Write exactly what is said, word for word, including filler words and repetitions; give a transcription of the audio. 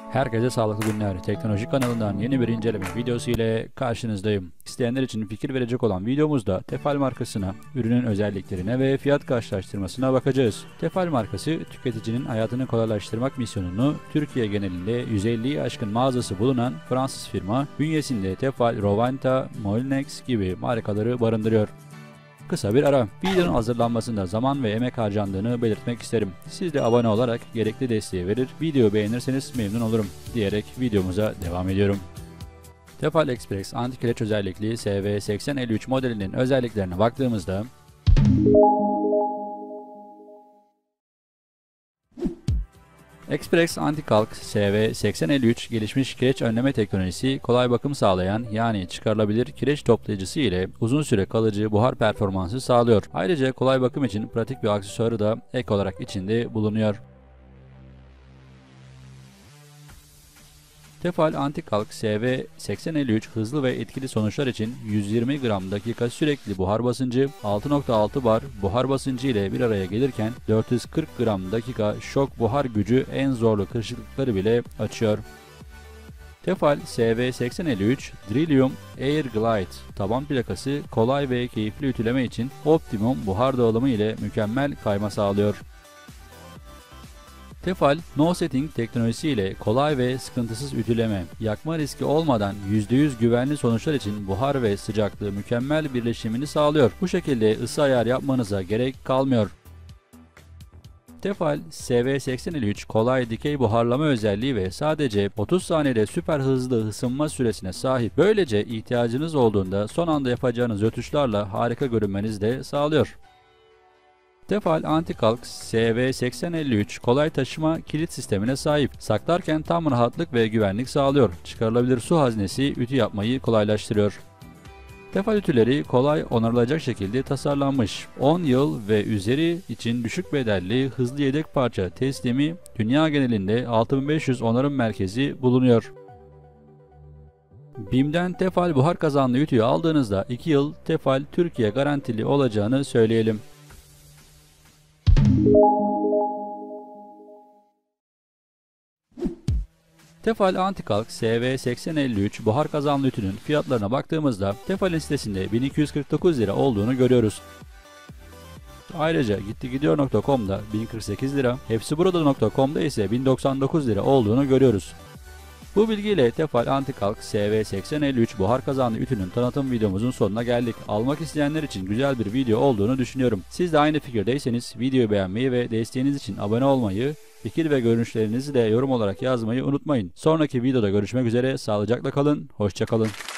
Herkese sağlıklı günler. Teknoloji kanalından yeni bir inceleme videosu ile karşınızdayım. İsteyenler için fikir verecek olan videomuzda Tefal markasına, ürünün özelliklerine ve fiyat karşılaştırmasına bakacağız. Tefal markası, tüketicinin hayatını kolaylaştırmak misyonunu Türkiye genelinde yüz elliyi aşkın mağazası bulunan Fransız firma, bünyesinde Tefal, Roventa, Molinex gibi markaları barındırıyor. Kısa bir ara. Videonun hazırlanmasında zaman ve emek harcandığını belirtmek isterim. Siz de abone olarak gerekli desteği verir, videoyu beğenirseniz memnun olurum diyerek videomuza devam ediyorum. Tefal Express anti-kireç özellikli S V seksen elli üç modelinin özelliklerine baktığımızda Express Anti-Kalk S V seksen elli üç gelişmiş kireç önleme teknolojisi, kolay bakım sağlayan yani çıkarılabilir kireç toplayıcısı ile uzun süre kalıcı buhar performansı sağlıyor. Ayrıca kolay bakım için pratik bir aksesuarı da ek olarak içinde bulunuyor. Tefal Anti-Kalk S V seksen elli üç hızlı ve etkili sonuçlar için yüz yirmi gram dakika sürekli buhar basıncı, altı nokta altı bar buhar basıncı ile bir araya gelirken dört yüz kırk gram dakika şok buhar gücü en zorlu kırışıklıkları bile açıyor. Tefal S V seksen elli üç Drillium Air Glide taban plakası kolay ve keyifli ütüleme için optimum buhar dağılımı ile mükemmel kayma sağlıyor. Tefal, No Setting teknolojisi ile kolay ve sıkıntısız ütüleme, yakma riski olmadan yüzde yüz güvenli sonuçlar için buhar ve sıcaklığı mükemmel birleşimini sağlıyor. Bu şekilde ısı ayar yapmanıza gerek kalmıyor. Tefal S V seksen elli üç kolay dikey buharlama özelliği ve sadece otuz saniyede süper hızlı ısınma süresine sahip. Böylece ihtiyacınız olduğunda son anda yapacağınız rötuşlarla harika görünmenizi de sağlıyor. Tefal Anti-Kalk S V seksen elli üç kolay taşıma kilit sistemine sahip. Saklarken tam rahatlık ve güvenlik sağlıyor. Çıkarılabilir su haznesi ütü yapmayı kolaylaştırıyor. Tefal ütüleri kolay onarılacak şekilde tasarlanmış. on yıl ve üzeri için düşük bedelli hızlı yedek parça teslimi, dünya genelinde altı bin beş yüz onarım merkezi bulunuyor. B İ M'den Tefal buhar kazanlı ütüyü aldığınızda iki yıl Tefal Türkiye garantili olacağını söyleyelim. Tefal Anti-Kalk S V seksen elli üç buhar kazanlı ütünün fiyatlarına baktığımızda Tefal'in sitesinde bin iki yüz kırk dokuz lira olduğunu görüyoruz. Ayrıca gittigidiyor nokta com'da bin kırk sekiz lira, hepsiburada nokta com'da ise bin doksan dokuz lira olduğunu görüyoruz. Bu bilgiyle Tefal Anti-Kalk S V seksen elli üç buhar kazanlı ütünün tanıtım videomuzun sonuna geldik. Almak isteyenler için güzel bir video olduğunu düşünüyorum. Siz de aynı fikirdeyseniz videoyu beğenmeyi ve desteğiniz için abone olmayı, fikir ve görüşlerinizi de yorum olarak yazmayı unutmayın. Sonraki videoda görüşmek üzere, sağlıcakla kalın, hoşça kalın.